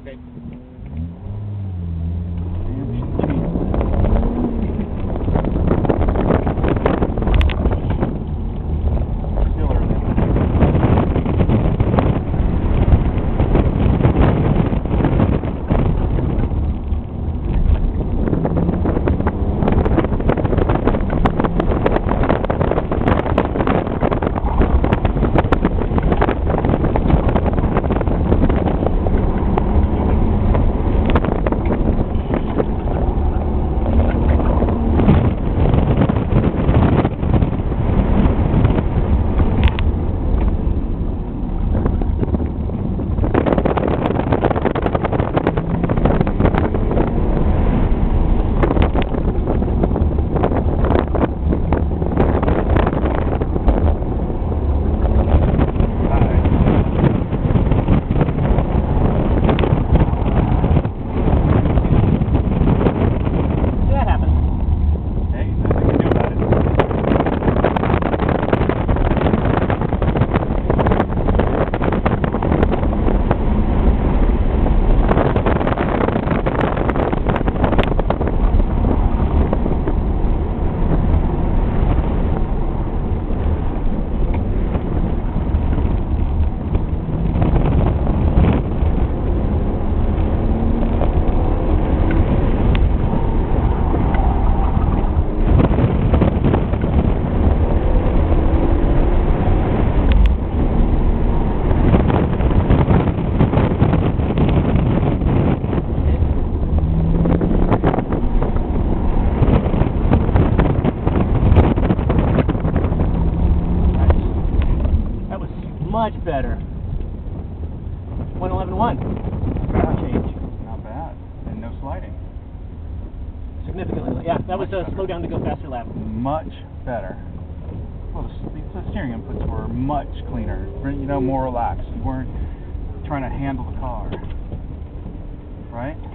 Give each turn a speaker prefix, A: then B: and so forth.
A: Okay. Much better. 111.1. Change.
B: Not bad. And no sliding.
A: Significantly. Yeah, that was a slow down to go faster lap.
B: Much better. Well, the steering inputs were much cleaner. You know, more relaxed. You weren't trying to handle the car. Right?